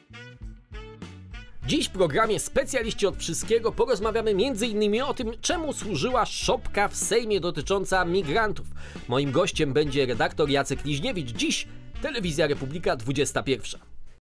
Dziś w programie Specjaliści od Wszystkiego porozmawiamy m.in. o tym, czemu służyła szopka w Sejmie dotycząca migrantów. Moim gościem będzie redaktor Jacek Liźniewicz. Dziś Telewizja Republika 21.